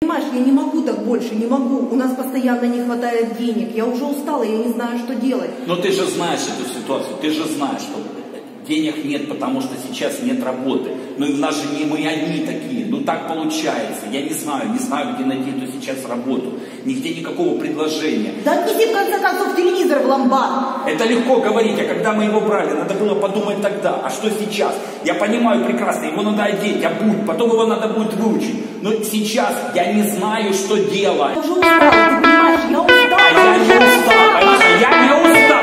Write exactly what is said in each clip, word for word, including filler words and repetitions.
Понимаешь, я не могу так больше, не могу. У нас постоянно не хватает денег. Я уже устала, я не знаю, что делать. Но ты же знаешь эту ситуацию, ты же знаешь, что денег нет, потому что сейчас нет работы. Но у нас же не мы одни такие. Ну так получается. Я не знаю, не знаю, где найти эту сейчас работу. Нигде никакого предложения. Да отнеси в конце концов телевизор в ломбард. Это легко говорить, а когда мы его брали, надо было подумать тогда. А что сейчас? Я понимаю прекрасно, его надо одеть, обуть, потом его надо будет выучить. Но сейчас я не знаю, что делать. Я уже устала, ты понимаешь, я устала. А я не устал, понимаешь, я не устал.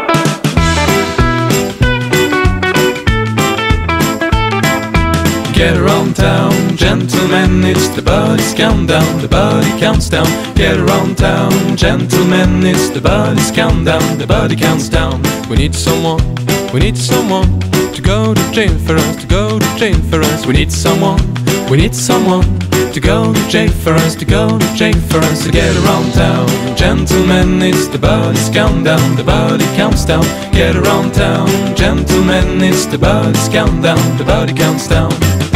Get around town, gentlemen, it's the buddy's countdown, the buddy counts down. Get around town, gentlemen, it's the buddy's countdown, the buddy counts down. We need someone, we need someone to go to jail for us, to go to jail for us. We need someone, we need someone to go to jail for us, to go to jail for us. To get around town, gentlemen, it's the buddy's countdown, the buddy counts down. Get around town, gentlemen, it's the buddy's countdown, the buddy counts down.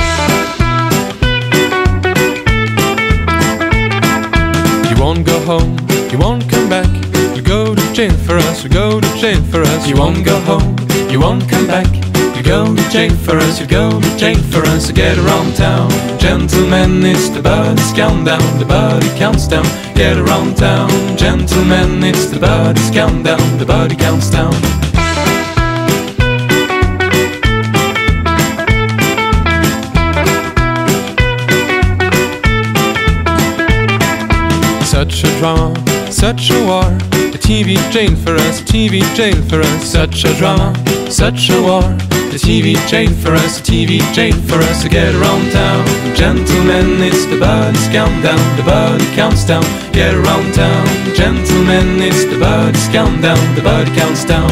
You won't go home, you won't come back. You go to jail for us, you go to jail for us. You won't go home, you won't come back. You go to jail for us, you go to jail for us. So get around town, gentlemen, it's the buddy's countdown, the buddy counts down. Get around town, gentlemen, it's the buddy's countdown, the buddy counts down. Such a drama, such a war, a T V jail for us, a T V jail for us. Such a drama, such a war, a T V jail for us, a T V jail for us. To get around town, gentlemen, it's the buddy's countdown, the buddy counts down. Get around town, gentlemen, it's the buddy's countdown, the buddy counts down.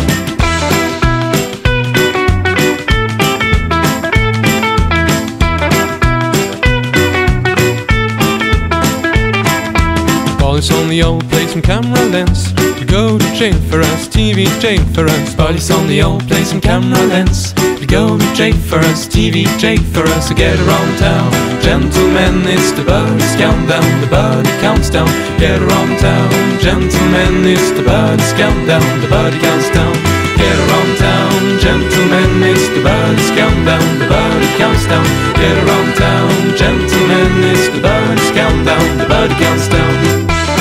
Police on the old, play some camera lens. You go to jail for us, T V jail for us. Police on the old, play some camera lens. You go to jail for us, T V jail for us. To get around town, gentlemen, it's the buddy's countdown, the buddy counts down. Get around town, gentlemen, it's the buddy's countdown, the buddy counts down. Get around town, gentlemen, it's the buddy's countdown, the buddy counts down. Get around town, gentlemen, it's the buddy's countdown, the buddy counts down.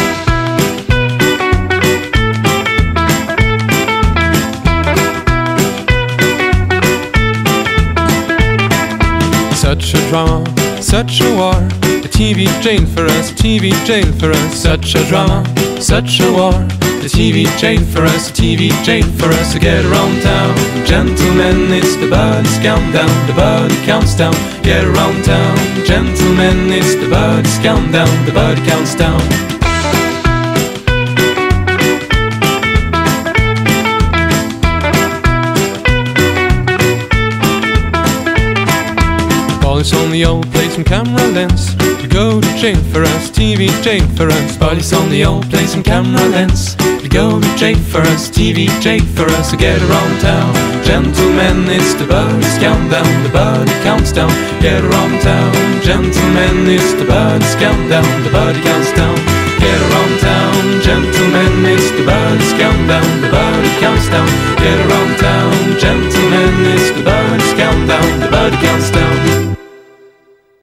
Such a drama, such a war, a T V jail for us, a T V jail for us. Such a drama, such a war, a T V jail for us, a T V jail for us. To get around town, gentlemen, it's the buddy's countdown, the buddy counts down. Get around town, gentlemen, it's the buddy's countdown, the buddy counts down. Police on the old, play some camera lens. You go to jail for us, T V jail for us. Police on the old, play some camera lens. You go to jail for us, T V jail for us. To get around town, gentlemen, it's the buddy's countdown, the buddy counts down. Get around town, gentlemen, it's the buddy's countdown, the buddy counts down. Get around town, gentlemen, it's the buddy's countdown, the buddy counts down. Get around town, gentlemen, it's the buddy's countdown, the buddy counts down.